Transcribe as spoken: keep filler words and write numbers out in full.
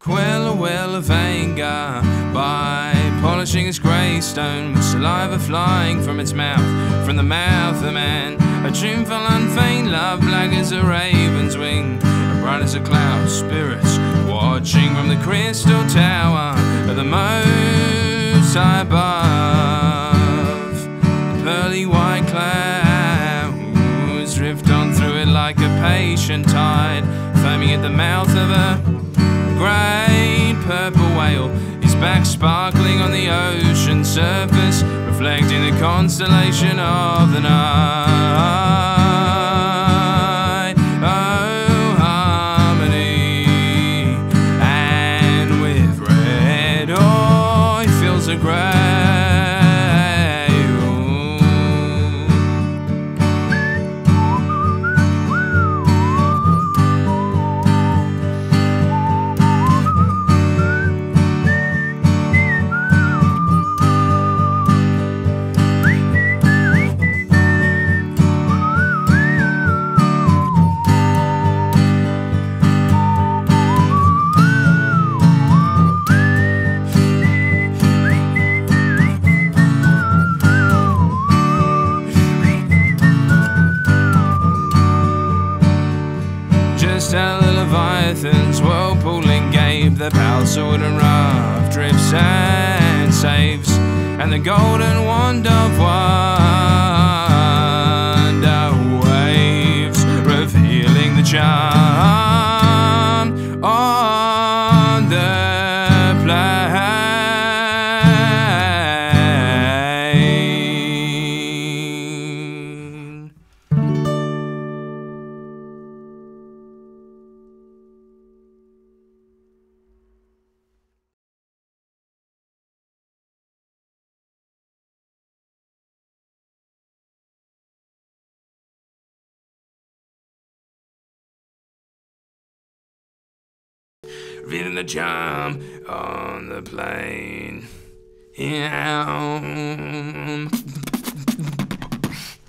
Quell a well of anger by polishing his grey stone with saliva flying from its mouth, from the mouth of man. A tuneful unfeigned love, black as a raven's wing, bright as a cloud, spirits watching from the crystal tower of the most high above. The pearly white clouds drift on through it like a patient tide, foaming at the mouth of a great purple whale, his back sparkling on the ocean surface, reflecting the constellation of the night. Oh, harmony, and with red oil he fills the grail. Just how the leviathan's whirlpooling gape, the balsa wooden raft drifts and saves, and the golden wand of wonder waves, revealing the charm on the plain. Revealing the charm on the plain. Yeah.